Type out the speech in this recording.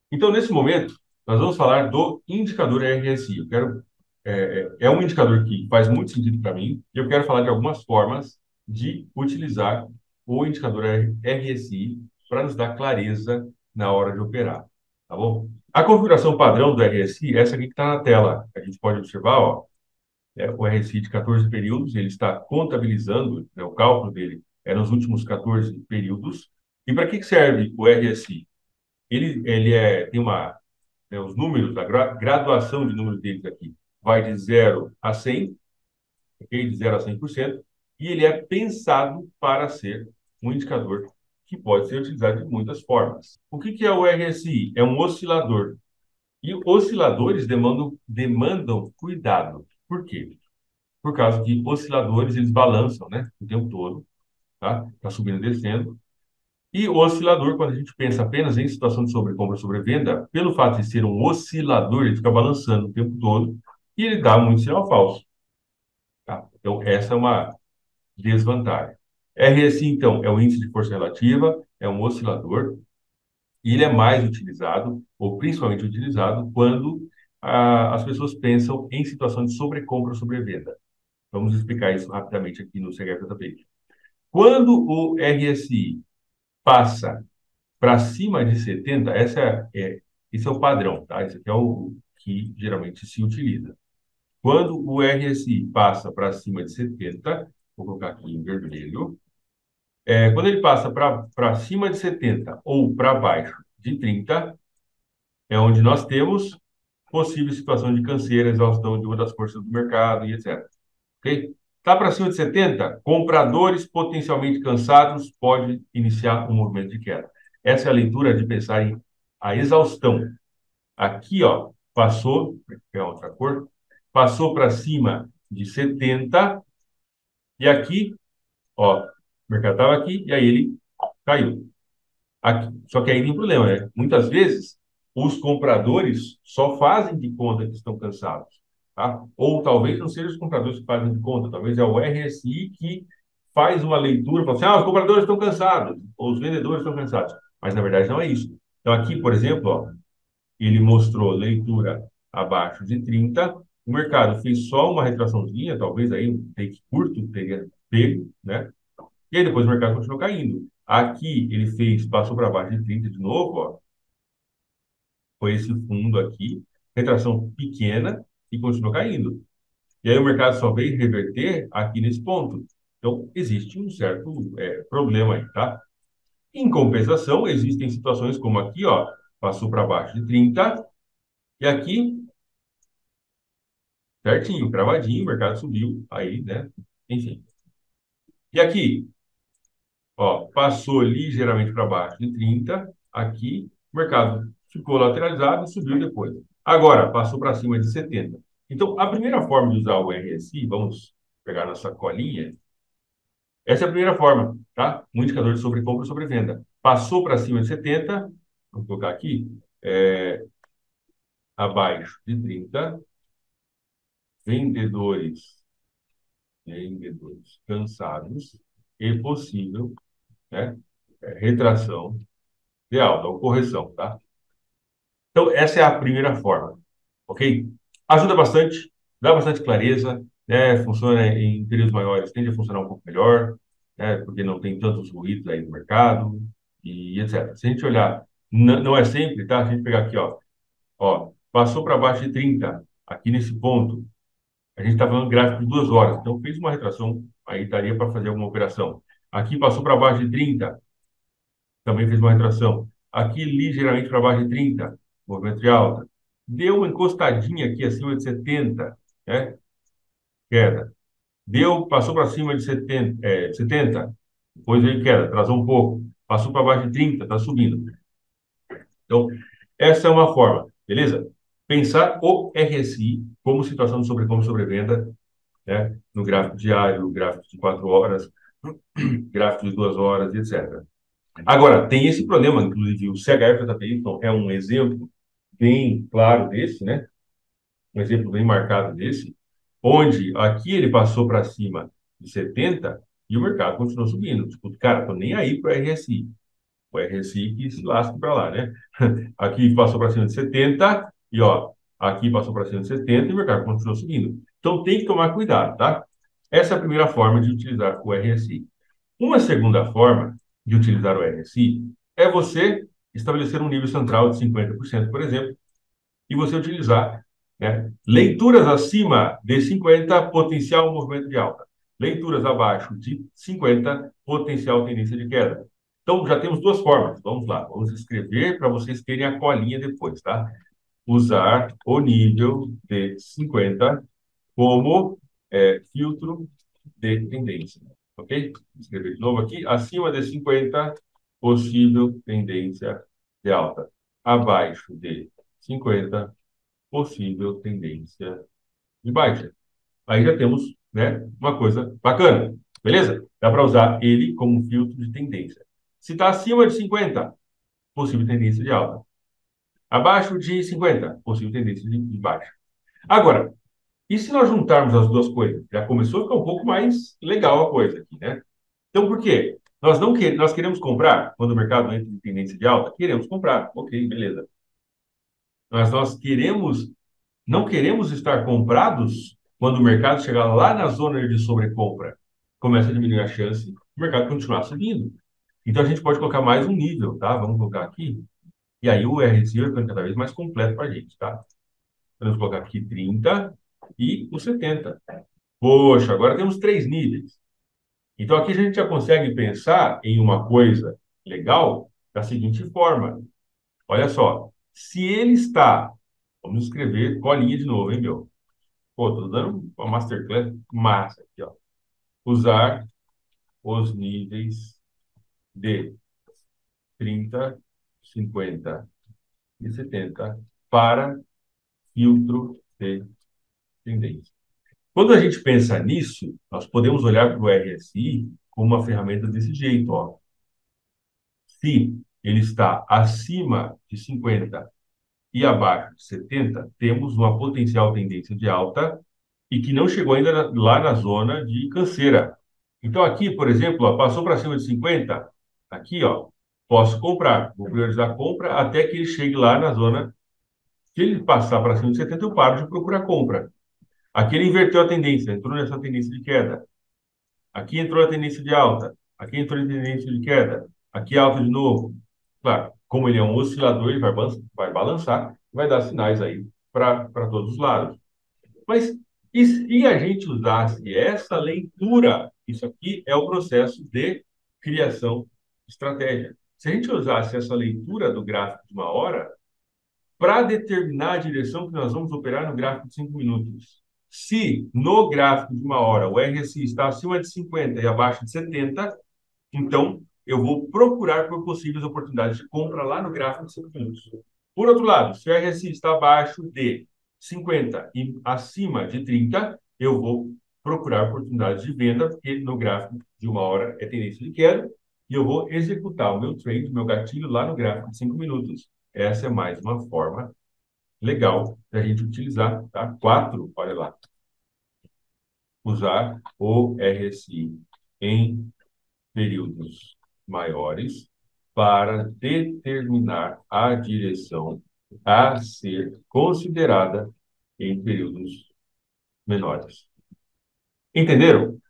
Então, nesse momento, nós vamos falar do indicador RSI. É um indicador que faz muito sentido para mim e eu quero falar de algumas formas de utilizar o indicador RSI para nos dar clareza na hora de operar, tá bom? A configuração padrão do RSI é essa aqui que está na tela. A gente pode observar, ó, o RSI de 14 períodos, ele está contabilizando, né, o cálculo dele é nos últimos 14 períodos. E para que serve o RSI? Tem uma, né, os números, a graduação de números deles aqui vai de 0 a 100, ok? De 0 a 100%, e ele é pensado para ser um indicador que pode ser utilizado de muitas formas. O que é o RSI? É um oscilador. E osciladores demandam cuidado. Por quê? Por causa que osciladores, eles balançam, né, o tempo todo, tá? Tá subindo e descendo. E o oscilador, quando a gente pensa apenas em situação de sobrecompra e sobrevenda, pelo fato de ser um oscilador, ele fica balançando o tempo todo e ele dá muito sinal falso, tá? Então, essa é uma desvantagem. RSI, então, é o índice de força relativa, é um oscilador e ele é mais utilizado, ou principalmente utilizado, quando as pessoas pensam em situação de sobrecompra ou sobrevenda. Vamos explicar isso rapidamente aqui no CHF. Quando o RSI passa para cima de 70, esse é o padrão, tá? Esse aqui é o que geralmente se utiliza. Quando o RSI passa para cima de 70, vou colocar aqui em vermelho, quando ele passa para cima de 70 ou para baixo de 30, é onde nós temos possível situação de canseira, exaustão de uma das forças do mercado e etc. Ok? Está para cima de 70, compradores potencialmente cansados pode iniciar um movimento de queda. Essa é a leitura de pensar em a exaustão. Aqui, ó, passou, é outra cor, passou para cima de 70 e aqui, ó, o mercado estava aqui e aí ele caiu. Aqui. Só que aí tem um problema, né? Muitas vezes os compradores só fazem de conta que estão cansados, tá? Ou talvez não sejam os compradores que fazem de conta, talvez é o RSI que faz uma leitura, fala assim, os compradores estão cansados, ou os vendedores estão cansados. Mas na verdade não é isso. Então aqui, por exemplo, ó, ele mostrou leitura abaixo de 30, o mercado fez só uma retraçãozinha, talvez aí um take curto teria pego, né? E aí depois o mercado continuou caindo. Aqui ele fez, passou para baixo de 30 de novo, ó, foi esse fundo aqui, retração pequena e continuou caindo. E aí o mercado só veio reverter aqui nesse ponto. Então existe um certo problema aí, tá? Em compensação, existem situações como aqui, ó, passou para baixo de 30 e aqui certinho, cravadinho, o mercado subiu aí, né? Enfim. E aqui, ó, passou ligeiramente para baixo de 30, aqui o mercado ficou lateralizado e subiu depois. Agora, passou para cima de 70. Então, a primeira forma de usar o RSI, vamos pegar nossa colinha, essa é a primeira forma, tá? Um indicador de sobrecompra e sobrevenda. Passou para cima de 70, vamos colocar aqui, abaixo de 30, vendedores, vendedores cansados e possível, né? Retração de alta ou correção, tá? Então, essa é a primeira forma, ok? Ajuda bastante, dá bastante clareza, né? Funciona em períodos maiores, tende a funcionar um pouco melhor, né? Porque não tem tantos ruídos aí no mercado e etc. Se a gente olhar, não é sempre, tá? Se a gente pegar aqui, ó, passou para baixo de 30, aqui nesse ponto, a gente está falando de gráfico de 2 horas, então fez uma retração, aí daria para fazer alguma operação. Aqui passou para baixo de 30, também fez uma retração. Aqui, ligeiramente para baixo de 30, movimento de alta. Deu uma encostadinha aqui acima de 70, né? Queda. Passou para cima de 70, depois veio queda, atrasou um pouco. Passou para baixo de 30, está subindo. Então, essa é uma forma, beleza? Pensar o RSI como situação de sobrecompra e sobrevenda, né? No gráfico diário, no gráfico de 4 horas, gráfico de 2 horas, etc. Agora, tem esse problema, inclusive o CHF-JPY é um exemplo bem claro desse, né? Um exemplo bem marcado desse, onde aqui ele passou para cima de 70 e o mercado continuou subindo. Tipo, cara, tô nem aí para o RSI. O RSI que se lasca para lá, né? Aqui passou para cima de 70 e, ó, aqui passou para cima de 70 e o mercado continuou subindo. Então, tem que tomar cuidado, tá? Essa é a primeira forma de utilizar o RSI. Uma segunda forma de utilizar o RSI é você estabelecer um nível central de 50%, por exemplo, e você utilizar, né, leituras acima de 50, potencial movimento de alta. Leituras abaixo de 50, potencial tendência de queda. Então, já temos duas formas. Vamos lá, vamos escrever para vocês terem a colinha depois, tá? Usar o nível de 50 como filtro de tendência, ok? Vou escrever de novo aqui. Acima de 50, possível tendência de alta. Abaixo de 50, possível tendência de baixa. Aí já temos, né, uma coisa bacana, beleza? Dá para usar ele como filtro de tendência. Se está acima de 50, possível tendência de alta. Abaixo de 50, possível tendência de baixa. Agora, e se nós juntarmos as duas coisas? Já começou a ficar um pouco mais legal a coisa aqui, né? Então, por quê? Nós queremos comprar quando o mercado entra em tendência de alta? Queremos comprar. Ok, beleza. Mas nós não queremos estar comprados quando o mercado chegar lá na zona de sobrecompra. Começa a diminuir a chance do mercado continuar subindo. Então, a gente pode colocar mais um nível, tá? Vamos colocar aqui. E aí o RSI vai ficando cada vez mais completo para a gente, tá? Vamos colocar aqui 30 e o 70. Poxa, agora temos três níveis. Então, aqui a gente já consegue pensar em uma coisa legal da seguinte forma. Olha só, se ele está, vamos escrever colinha de novo, hein, meu? Pô, tô dando uma masterclass massa aqui, ó. Usar os níveis de 30, 50 e 70 para filtro de tendência. Quando a gente pensa nisso, nós podemos olhar para o RSI como uma ferramenta desse jeito, ó. Se ele está acima de 50 e abaixo de 70, temos uma potencial tendência de alta e que não chegou ainda lá na zona de canseira. Então, aqui, por exemplo, ó, passou para cima de 50, aqui, ó, posso comprar. Vou priorizar a compra até que ele chegue lá na zona. Se ele passar para cima de 70, eu paro de procurar compra. Aqui ele inverteu a tendência, entrou nessa tendência de queda. Aqui entrou a tendência de alta. Aqui entrou a tendência de queda. Aqui alta de novo. Claro, como ele é um oscilador, ele vai balançar, vai dar sinais aí para todos os lados. Mas e se a gente usasse essa leitura? Isso aqui é o processo de criação de estratégia. Se a gente usasse essa leitura do gráfico de uma hora para determinar a direção que nós vamos operar no gráfico de 5 minutos. Se no gráfico de uma hora o RSI está acima de 50 e abaixo de 70, então eu vou procurar por possíveis oportunidades de compra lá no gráfico de 5 minutos. Por outro lado, se o RSI está abaixo de 50 e acima de 30, eu vou procurar oportunidades de venda, porque no gráfico de uma hora é tendência de queda, e eu vou executar o meu trade, o meu gatilho lá no gráfico de 5 minutos. Essa é mais uma forma legal da gente utilizar, tá? Quatro, olha lá. Usar o RSI em períodos maiores para determinar a direção a ser considerada em períodos menores. Entenderam?